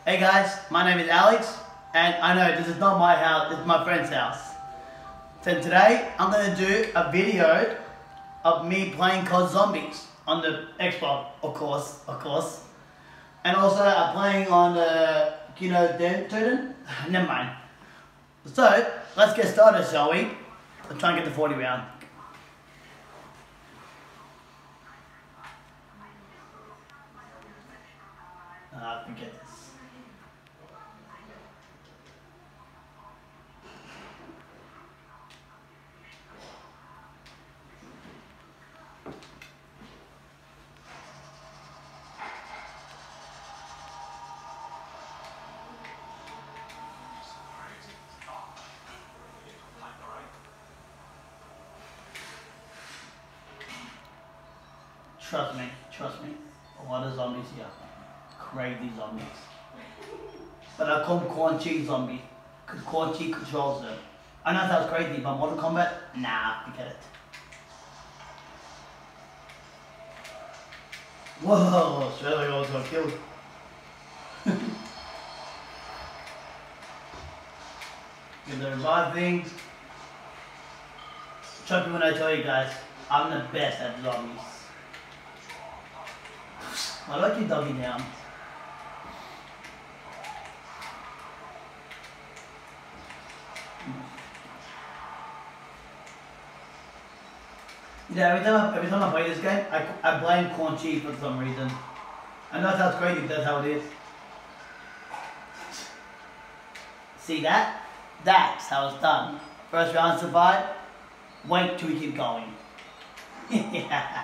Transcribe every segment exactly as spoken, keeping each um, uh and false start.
Hey guys, my name is Alex, and I know this is not my house, it's my friend's house. So today, I'm going to do a video of me playing C O D Zombies on the Xbox, of course, of course. And also, I'm playing on the, you know, Turton? Never mind. So, let's get started, shall we? Let's try and get the forty round. Ah, forget this. Trust me, trust me. A lot of zombies here. Crazy zombies. But I call them Quan Chi zombies. Because Quan Chi controls them. I know that was crazy, but Mortal Kombat? Nah, forget it. Whoa, straight away I was got killed. Get the revive thing. Trust me when I tell you guys, I'm the best at zombies. I like you doggy down. You know, every time I, every time I play this game, I, I blame Quan Chi for some reason. I know it sounds crazy, but that's how it is. See that? That's how it's done. First round survive, wait till we keep going. Yeah.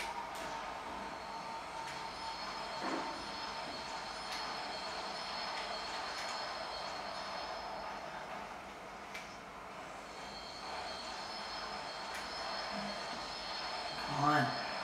Come on.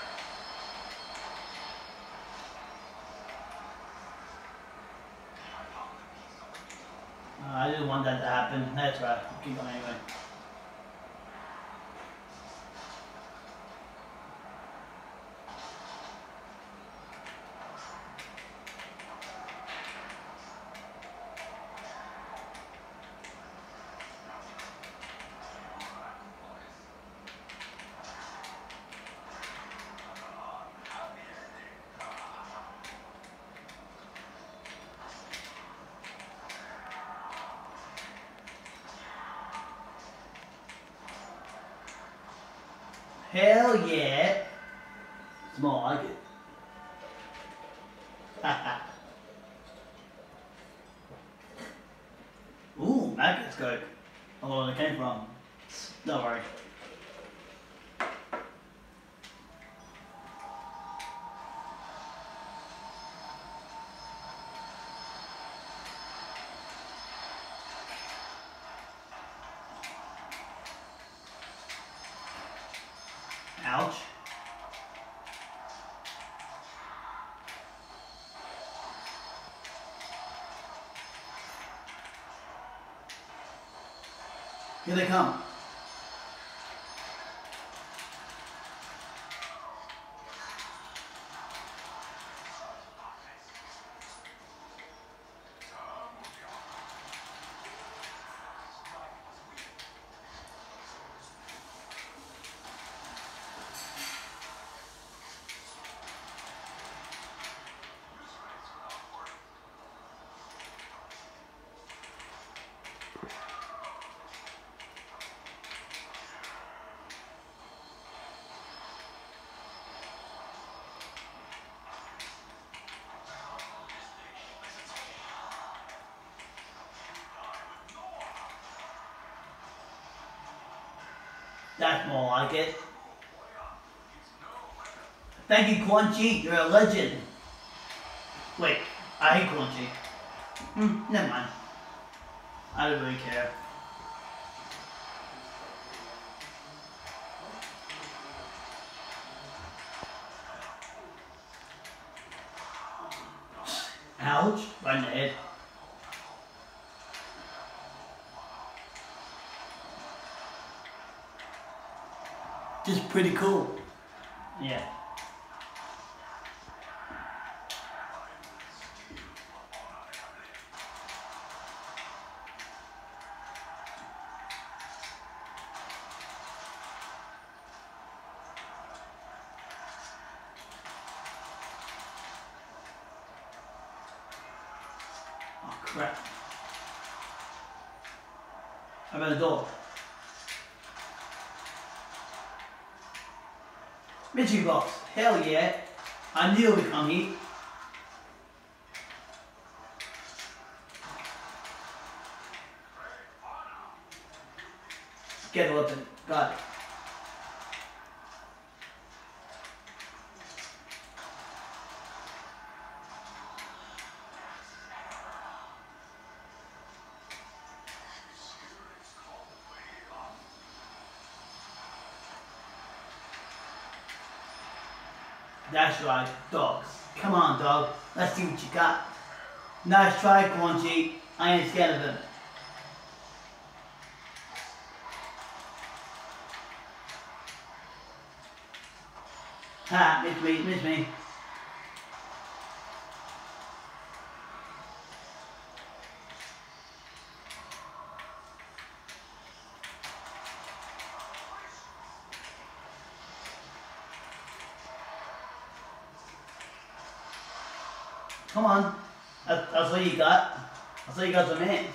Uh, I didn't want that to happen. That's right. Keep going anyway. Hell yeah! Small, I like it. Ooh, maggots go. Oh, where they came from. Don't worry. Ouch. Here they come. That's more like it. Thank you, Quan Chi. You're a legend. Wait, I hate Quan Chi. Hmm, never mind. I don't really care. Ouch, right in the head. Just pretty cool. Yeah. Right. Open the door. Mystery box. Hell yeah. I knew it would come here. Get it open. Got it. That's right, dogs. Come on, dog. Let's see what you got. Nice try, Quanchi. I ain't scared of them. Ha, miss me, miss me. Come on. That, that's what you got. That's what you got some hands.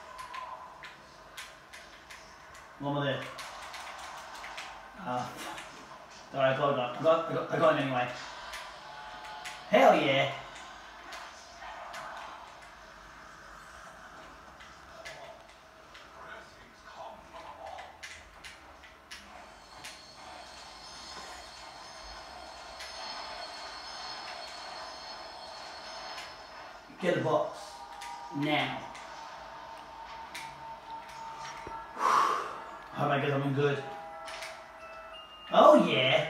One more there. Uh, Alright, I got, I got, I got, I got him anyway. Hell yeah. Get the box. Now. I hope I get something good. Oh yeah.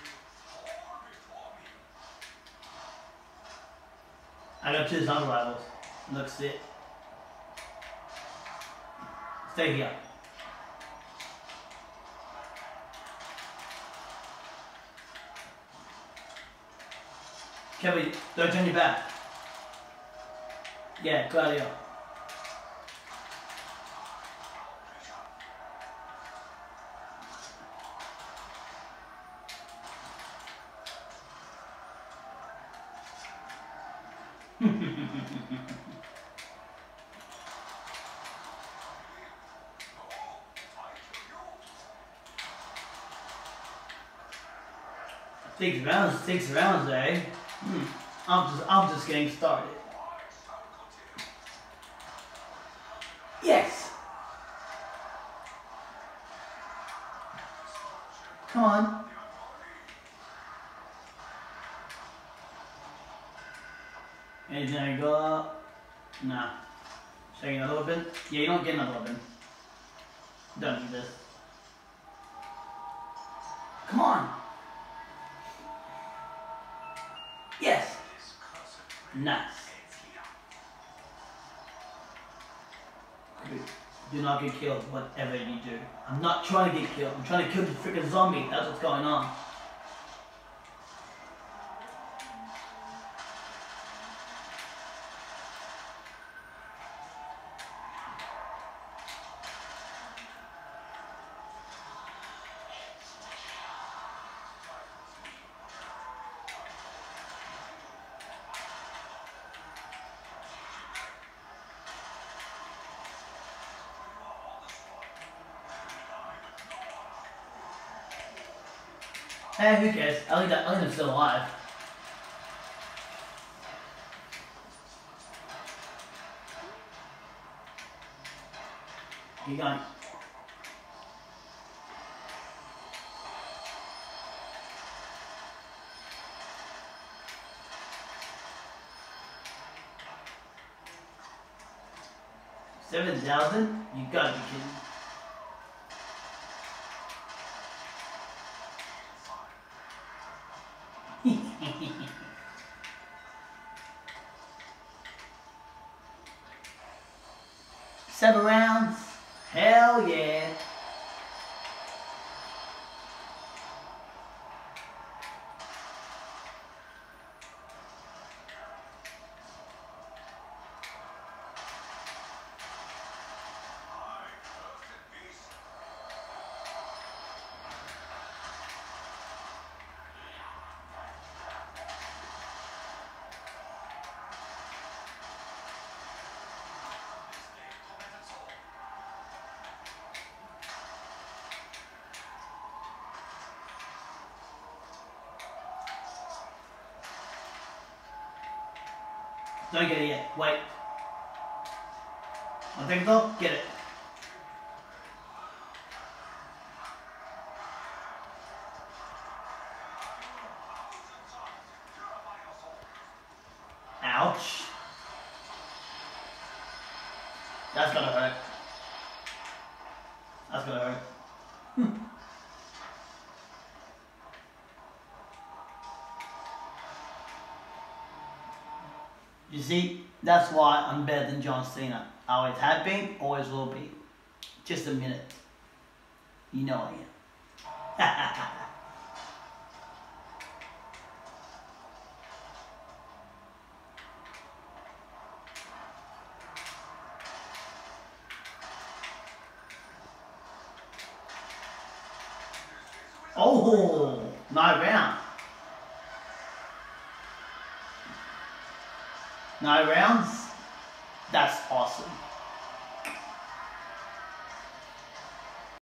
I got two zombie rivals. Looks it. Stay here. Kevin, don't turn your back. Yeah, Claudio. Six rounds, six rounds, eh? Hmm. I'm just, I'm just getting started. Yes. Come on. Anything I got? Nah. Should I get another weapon? Yeah, you don't get another weapon. Don't need this. Come on. Yes. Nice. Do not get killed, whatever you do. I'm not trying to get killed. I'm trying to kill the freaking zombie. That's what's going on. Hey, who cares? I think that I think I'm still alive. Keep going. Seven thousand? You gotta be kidding. Seven rounds? Hell yeah. Don't get it yet. Wait. I'll take it off. Get it. Ouch. That's gonna hurt. That's gonna hurt. You see, that's why I'm better than John Cena. I always have been, always will be. Just a minute. You know I am. Oh, no round. No rounds. That's awesome.